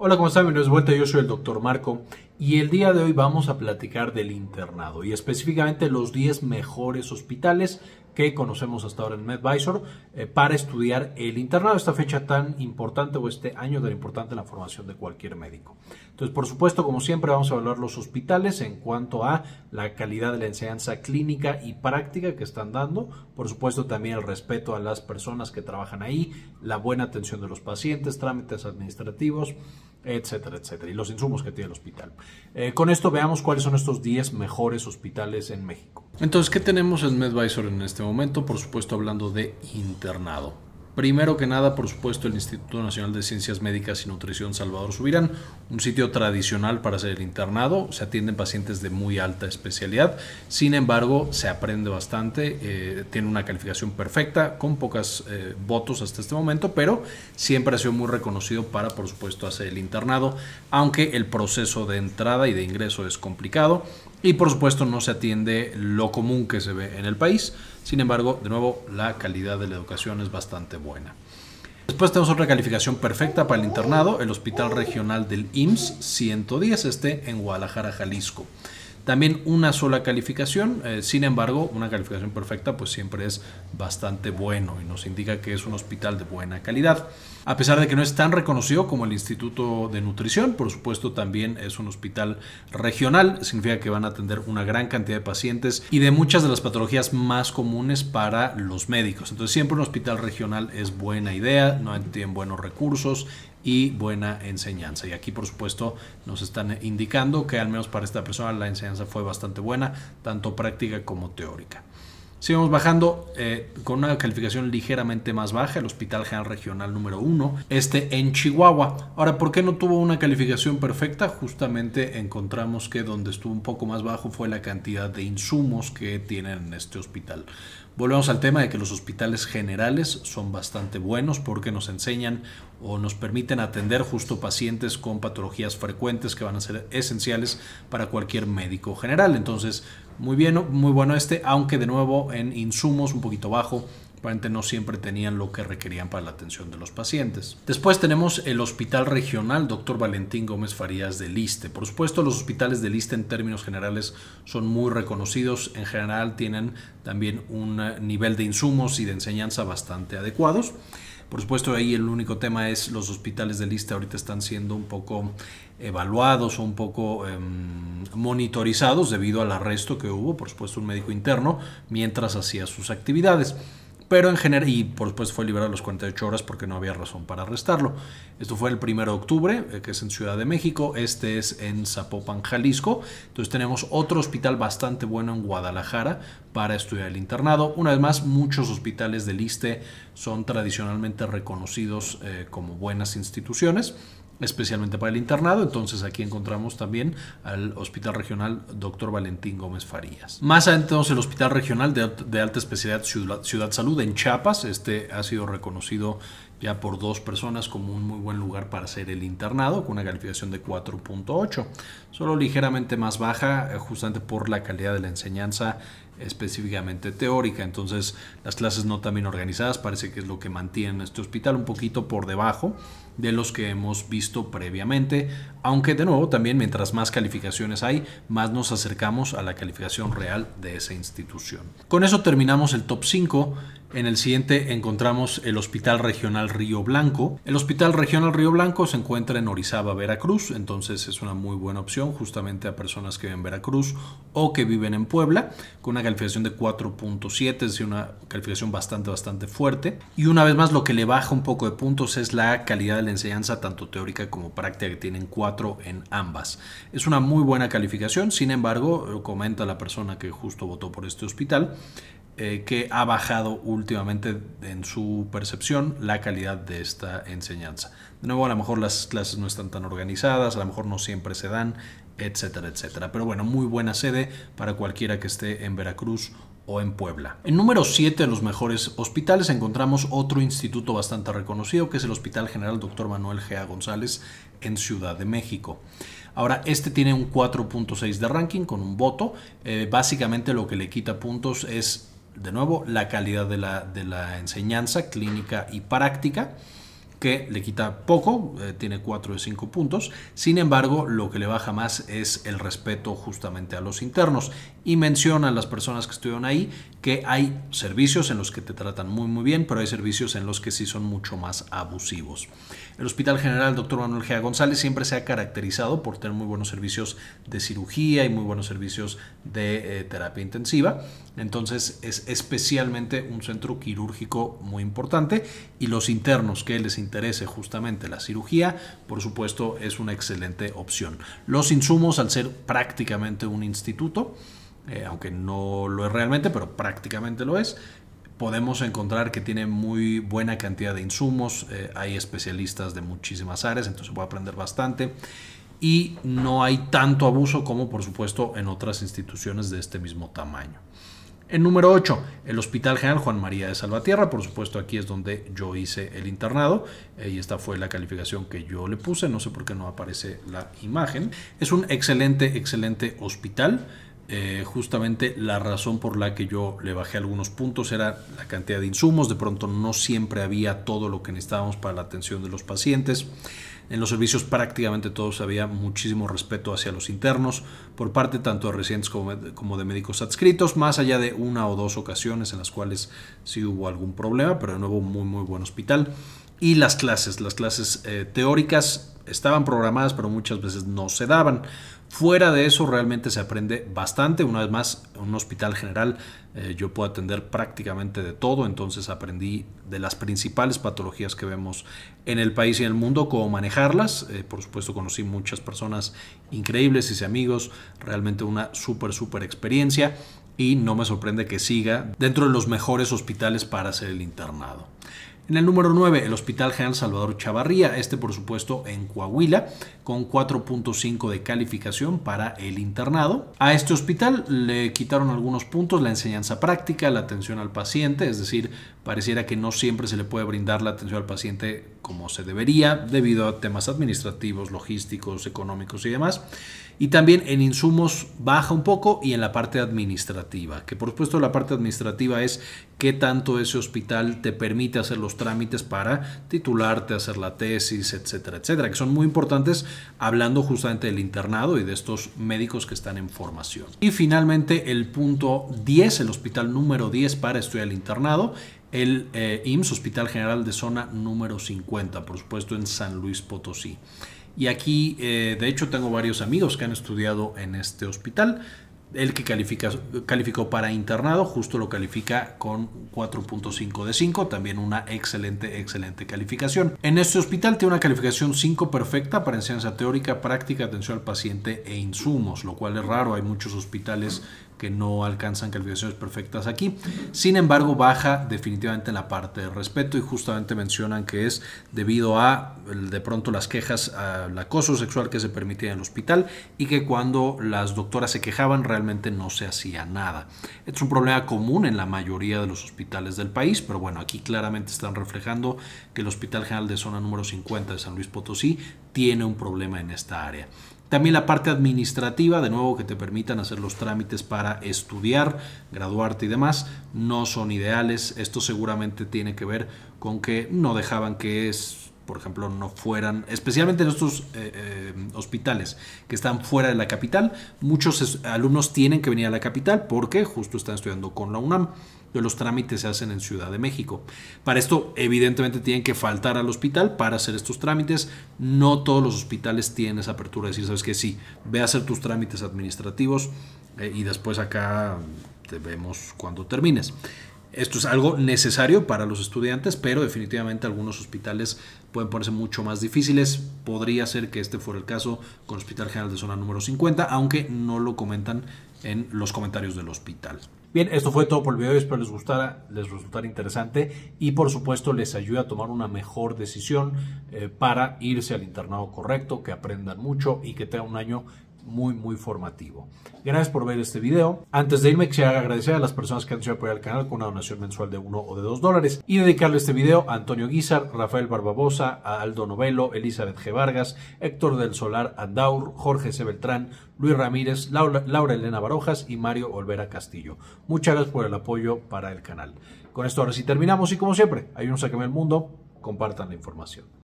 Hola, ¿cómo están? Bienvenidos de vuelta, yo soy el Dr. Marco y el día de hoy vamos a platicar del internado y específicamente los 10 mejores hospitales que conocemos hasta ahora en MedVisor para estudiar el internado, esta fecha tan importante o este año tan importante en la formación de cualquier médico. Entonces, por supuesto, como siempre, vamos a evaluar los hospitales en cuanto a la calidad de la enseñanza clínica y práctica que están dando, por supuesto, también el respeto a las personas que trabajan ahí, la buena atención de los pacientes, trámites administrativos, etcétera, etcétera, y los insumos que tiene el hospital. Con esto veamos cuáles son estos 10 mejores hospitales en México. Entonces, ¿qué tenemos en MedVisor en este momento? Por supuesto, hablando de internado. Primero que nada, por supuesto, el Instituto Nacional de Ciencias Médicas y Nutrición Salvador Subirán, un sitio tradicional para hacer el internado. Se atienden pacientes de muy alta especialidad, sin embargo, se aprende bastante, tiene una calificación perfecta, con pocos votos hasta este momento, pero siempre ha sido muy reconocido para, por supuesto, hacer el internado, aunque el proceso de entrada y de ingreso es complicado. Y por supuesto no se atiende lo común que se ve en el país. Sin embargo, de nuevo, la calidad de la educación es bastante buena. Después tenemos otra calificación perfecta para el internado, el Hospital Regional del IMSS 110, en Guadalajara, Jalisco. También una sola calificación, sin embargo, una calificación perfecta pues siempre es bastante bueno y nos indica que es un hospital de buena calidad. A pesar de que no es tan reconocido como el Instituto de Nutrición, por supuesto también es un hospital regional, significa que van a atender una gran cantidad de pacientes y de muchas de las patologías más comunes para los médicos. Entonces siempre un hospital regional es buena idea, no tienen buenos recursos y buena enseñanza. Y aquí, por supuesto, nos están indicando que al menos para esta persona la enseñanza fue bastante buena, tanto práctica como teórica. Seguimos bajando con una calificación ligeramente más baja, el Hospital General Regional número 1, en Chihuahua. Ahora, ¿por qué no tuvo una calificación perfecta? Justamente encontramos que donde estuvo un poco más bajo fue la cantidad de insumos que tienen en este hospital. Volvemos al tema de que los hospitales generales son bastante buenos porque nos enseñan o nos permiten atender justo pacientes con patologías frecuentes que van a ser esenciales para cualquier médico general. Entonces, muy bien, muy bueno aunque de nuevo en insumos un poquito bajo. Aparentemente no siempre tenían lo que requerían para la atención de los pacientes. Después tenemos el Hospital Regional Dr. Valentín Gómez Farías del ISSSTE. Por supuesto, los hospitales del ISSSTE en términos generales son muy reconocidos. En general tienen también un nivel de insumos y de enseñanza bastante adecuados. Por supuesto, ahí el único tema es los hospitales del ISSSTE ahorita están siendo un poco evaluados o un poco monitorizados debido al arresto que hubo, por supuesto, un médico interno mientras hacía sus actividades. Pero en general, y por supuesto fue liberado a las 48 horas porque no había razón para arrestarlo. Esto fue el 1 de octubre, que es en Ciudad de México. Este es en Zapopan, Jalisco. Entonces tenemos otro hospital bastante bueno en Guadalajara para estudiar el internado. Una vez más, muchos hospitales del ISSSTE son tradicionalmente reconocidos como buenas instituciones, especialmente para el internado. Entonces aquí encontramos también al Hospital Regional Dr. Valentín Gómez Farías. Más adelante tenemos el Hospital Regional de Alta Especialidad Ciudad Salud en Chiapas. Este ha sido reconocido ya por 2 personas como un muy buen lugar para hacer el internado, con una calificación de 4.8, solo ligeramente más baja justamente por la calidad de la enseñanza, específicamente teórica. Entonces las clases no tan bien organizadas parece que es lo que mantiene este hospital un poquito por debajo de los que hemos visto previamente, aunque de nuevo también mientras más calificaciones hay, más nos acercamos a la calificación real de esa institución. Con eso terminamos el top 5. En el siguiente encontramos el Hospital Regional Río Blanco. El Hospital Regional Río Blanco se encuentra en Orizaba, Veracruz, entonces es una muy buena opción justamente a personas que viven en Veracruz o que viven en Puebla, con una calificación de 4.7, es decir, una calificación bastante fuerte. Y una vez más lo que le baja un poco de puntos es la calidad de la enseñanza, tanto teórica como práctica, que tienen 4 en ambas. Es una muy buena calificación, sin embargo, comenta la persona que justo votó por este hospital, que ha bajado últimamente en su percepción la calidad de esta enseñanza. De nuevo, a lo mejor las clases no están tan organizadas, a lo mejor no siempre se dan, etcétera, etcétera. Pero bueno, muy buena sede para cualquiera que esté en Veracruz o en Puebla. En número 7 de los mejores hospitales encontramos otro instituto bastante reconocido, que es el Hospital General Dr. Manuel G.A. González en Ciudad de México. Ahora, este tiene un 4.6 de ranking con un voto. Básicamente lo que le quita puntos es, de nuevo, la calidad de la enseñanza clínica y práctica, que le quita poco, tiene 4 de 5 puntos. Sin embargo, lo que le baja más es el respeto justamente a los internos. Y mencionan las personas que estudian ahí que hay servicios en los que te tratan muy bien, pero hay servicios en los que sí son mucho más abusivos. El Hospital General Dr. Manuel G. González siempre se ha caracterizado por tener muy buenos servicios de cirugía y muy buenos servicios de terapia intensiva. Entonces es especialmente un centro quirúrgico muy importante, y los internos que les interese justamente la cirugía, por supuesto, es una excelente opción. Los insumos, al ser prácticamente un instituto, aunque no lo es realmente, pero prácticamente lo es, podemos encontrar que tiene muy buena cantidad de insumos, hay especialistas de muchísimas áreas, entonces se puede aprender bastante y no hay tanto abuso como por supuesto en otras instituciones de este mismo tamaño. El número 8, el Hospital General Juan María de Salvatierra. Por supuesto, aquí es donde yo hice el internado y esta fue la calificación que yo le puse. No sé por qué no aparece la imagen. Es un excelente hospital. Justamente la razón por la que yo le bajé algunos puntos era la cantidad de insumos. De pronto no siempre había todo lo que necesitábamos para la atención de los pacientes. En los servicios prácticamente todos había muchísimo respeto hacia los internos por parte tanto de residentes como de médicos adscritos, más allá de una o dos ocasiones en las cuales sí hubo algún problema, pero de nuevo muy buen hospital. Y las clases teóricas estaban programadas, pero muchas veces no se daban. Fuera de eso realmente se aprende bastante. Una vez más, en un hospital general yo puedo atender prácticamente de todo, entonces aprendí de las principales patologías que vemos en el país y en el mundo, cómo manejarlas. Por supuesto conocí muchas personas increíbles, hice amigos, realmente una súper experiencia, y no me sorprende que siga dentro de los mejores hospitales para hacer el internado. En el número 9, el Hospital General Salvador Chavarría, por supuesto en Coahuila, con 4.5 de calificación para el internado. A este hospital le quitaron algunos puntos: la enseñanza práctica, la atención al paciente, es decir, pareciera que no siempre se le puede brindar la atención al paciente como se debería, debido a temas administrativos, logísticos, económicos y demás. Y también en insumos baja un poco, y en la parte administrativa, que por supuesto la parte administrativa es qué tanto ese hospital te permite hacer los trámites para titularte, hacer la tesis, etcétera, que son muy importantes hablando justamente del internado y de estos médicos que están en formación. Y finalmente el punto 10, el hospital número 10 para estudiar el internado, el IMSS, Hospital General de Zona número 50, por supuesto en San Luis Potosí. Y aquí, de hecho, tengo varios amigos que han estudiado en este hospital. El que calificó para internado justo lo califica con 4.5 de 5, también una excelente calificación. En este hospital tiene una calificación 5 perfecta para enseñanza teórica, práctica, atención al paciente e insumos, lo cual es raro. Hay muchos hospitales que no alcanzan calificaciones perfectas aquí. Sin embargo, baja definitivamente en la parte de respeto, y justamente mencionan que es debido a de pronto las quejas al acoso sexual que se permitía en el hospital, y que cuando las doctoras se quejaban realmente no se hacía nada. Es un problema común en la mayoría de los hospitales del país, pero bueno, aquí claramente están reflejando que el Hospital General de Zona número 50 de San Luis Potosí tiene un problema en esta área. También la parte administrativa, de nuevo, que te permitan hacer los trámites para estudiar, graduarte y demás, no son ideales. Esto seguramente tiene que ver con que no dejaban que por ejemplo, no fueran, especialmente en estos hospitales que están fuera de la capital. Muchos alumnos tienen que venir a la capital porque justo están estudiando con la UNAM. Los trámites se hacen en Ciudad de México. Para esto, evidentemente, tienen que faltar al hospital para hacer estos trámites. No todos los hospitales tienen esa apertura de decir, sabes que sí, ve a hacer tus trámites administrativos y después acá te vemos cuando termines. Esto es algo necesario para los estudiantes, pero definitivamente algunos hospitales pueden ponerse mucho más difíciles. Podría ser que este fuera el caso con el Hospital General de Zona número 50, aunque no lo comentan en los comentarios del hospital. Bien, esto fue todo por el video. Espero les resultara interesante y por supuesto les ayude a tomar una mejor decisión para irse al internado correcto, que aprendan mucho y que tengan un año muy formativo. Gracias por ver este video. Antes de irme, quisiera agradecer a las personas que han hecho apoyar al canal con una donación mensual de $1 o de $2 y dedicarle este video a Antonio Guizar, Rafael Barbabosa, a Aldo Novelo, Elizabeth G. Vargas, Héctor del Solar Andaur, Jorge C. Beltrán, Luis Ramírez, Laura Elena Barojas y Mario Olvera Castillo. Muchas gracias por el apoyo para el canal. Con esto ahora sí terminamos y como siempre, ayúdenos a cambiar el mundo, compartan la información.